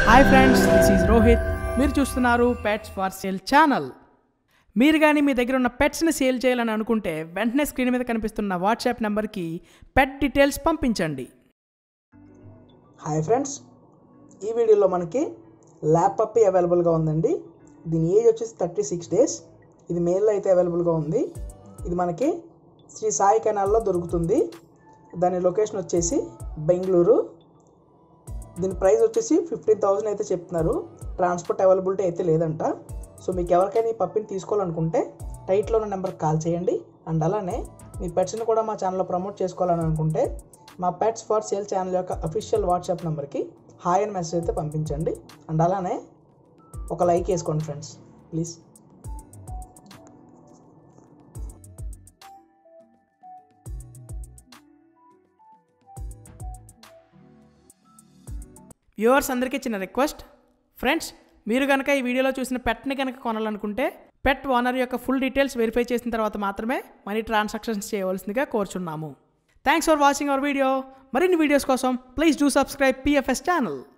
Hi friends, this is Rohit. మీరు చూస్తున్నారు pets for sale channel. మీరు కానీ మీ దగ్గర ఉన్న పెట్స్ని సేల్ చేయాలని అనుకుంటే వెంటనే స్క్రీన్ మీద కనిపిస్తున్న వాట్సాప్ నెంబర్కి పెట్ డీటెయిల్స్ పంపించండి. హాయ్ ఫ్రెండ్స్, ఈ వీడియోలో మనకి ల్యాబ్ పప్పీ అవైలబుల్గా ఉందండి. దీని ఏజ్ వచ్చేసి 36 డేస్. ఇది మేల్లో అయితే అవైలబుల్గా ఉంది. ఇది మనకి శ్రీ సాయి కెనాల్లో దొరుకుతుంది. దాని లొకేషన్ వచ్చేసి బెంగళూరు. దీని ప్రైస్ వచ్చేసి 15,000 అయితే చెప్తున్నారు. ట్రాన్స్పోర్ట్ అవైలబిలిటీ అయితే లేదంట. సో మీకు ఎవరికైనా ఈ పప్పిని తీసుకోవాలనుకుంటే టైట్లో ఉన్న నెంబర్కి కాల్ చేయండి. అండ్ అలానే మీ పెట్స్ని కూడా మా ఛానల్లో ప్రమోట్ చేసుకోవాలని అనుకుంటే మా పెట్స్ ఫర్ సేల్ ఛానల్ యొక్క అఫీషియల్ వాట్సాప్ నెంబర్కి హాయ్ అని మెసేజ్ అయితే పంపించండి. అండ్ అలానే ఒక లైక్ వేసుకోండి ఫ్రెండ్స్, ప్లీజ్. వ్యూవర్స్ అందరికీ చిన్న రిక్వెస్ట్. ఫ్రెండ్స్, మీరు కనుక ఈ వీడియోలో చూసిన పెట్ని కనుక కొనాలనుకుంటే పెట్ ఓనర్ యొక్క ఫుల్ డీటెయిల్స్ వెరిఫై చేసిన తర్వాత మాత్రమే మనీ ట్రాన్సాక్షన్స్ చేయవలసిందిగా కోరుచున్నాము. Thanks for watching our video. మరిన్ని వీడియోస్ కోసం please do subscribe PFS channel.